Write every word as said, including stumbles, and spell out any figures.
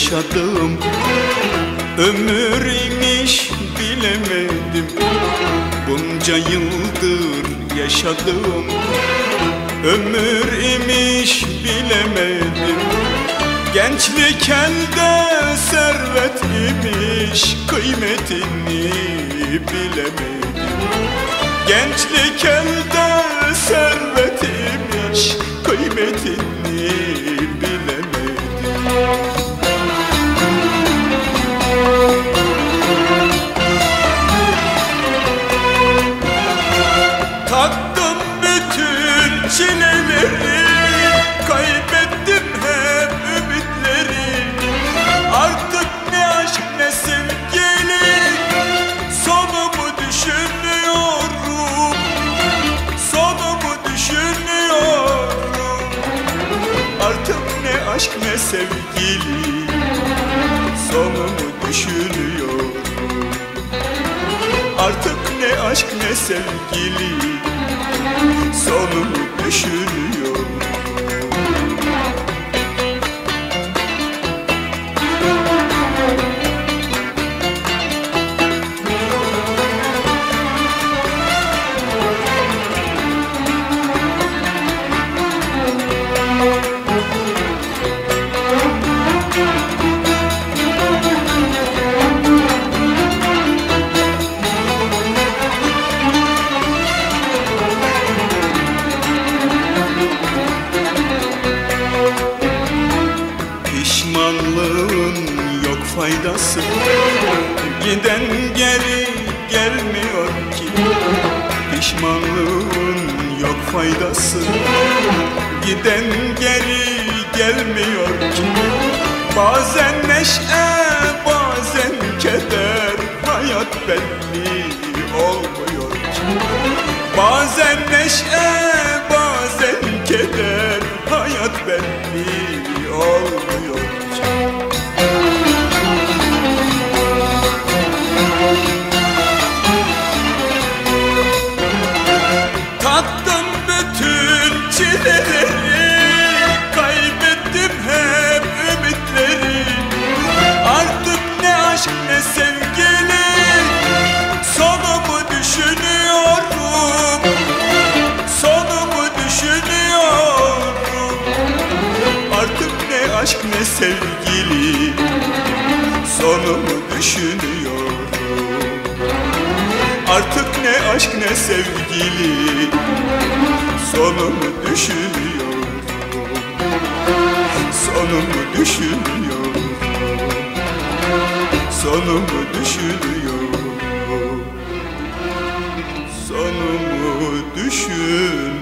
yaşadım. Ömür imiş bilemedim, bunca yıldır yaşadım. Ömür imiş bilemedim, gençlik elde servet imiş, kıymetini bilemedim. Gençlik elde servet imiş, kıymetini bilemedim. Tattım bütün çileleri, kaybettim hep ümitleri. Artık ne aşk ne sevgili, sonumu düşünüyorum. Sonumu düşünüyorum. Artık ne aşk ne sevgili, sonumu düşünüyorum. Artık ne aşk ne sevgili, sonumu düşünüyorum. Pişmanlığın yok faydası, giden geri gelmiyor ki. Pişmanlığın yok faydası, giden geri gelmiyor ki. Bazen neşe, bazen keder, hayat belli olmuyor ki. Bazen neşe, bazen keder, hayat belli olmuyor ki. Tattım bütün çileleri, kaybettim hep ümitleri. Artık ne aşk ne sevgili, sonumu düşünüyorum. Sonumu düşünüyorum. Artık ne aşk ne sevgili, sonumu düşünüyorum. Artık ne aşk ne sevgili, sonumu düşünüyorum. Sonumu düşünüyorum. Sonumu düşünüyorum. Sonumu düşün.